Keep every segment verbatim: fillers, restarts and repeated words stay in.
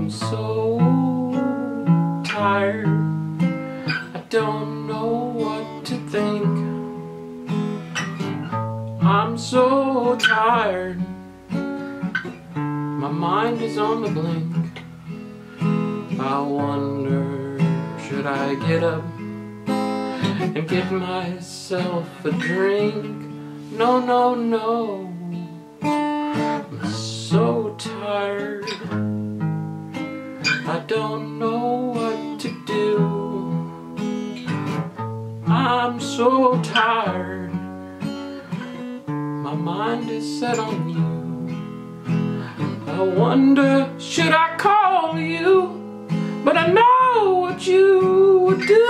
I'm so tired, I don't know what to think. I'm so tired, my mind is on the blink. I wonder, should I get up and get myself a drink? No, no, no, I'm so tired, I don't know what to do. I'm so tired, my mind is set on you. I wonder, should I call you? But I know what you would do.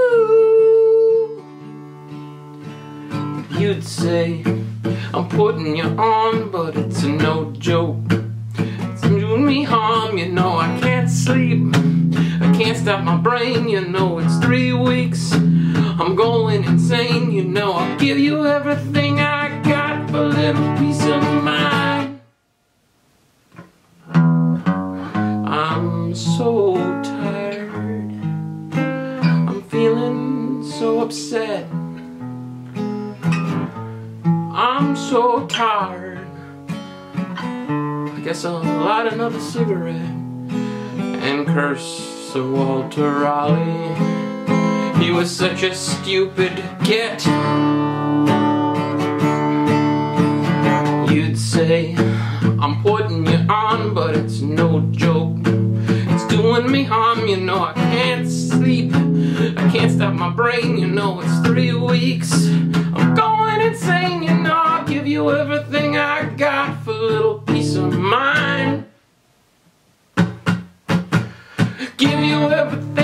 You'd say, I'm putting you on, but it's a no joke. It's doing me harm, you know I can't sleep. I can't stop my brain, you know it's three weeks. I'm going insane, you know I'll give you everything I got for a little peace of mind. I'm so tired, I'm feeling so upset. I'm so tired, I guess I'll light another cigarette and curse Sir Walter Raleigh. He was such a stupid git. You'd say, I'm putting you on, but it's no joke. It's doing me harm, you know I can't sleep. I can't stop my brain, you know it's three weeks. I'm going insane, you know I'll give you everything I got for a little peace of mind. Give you everything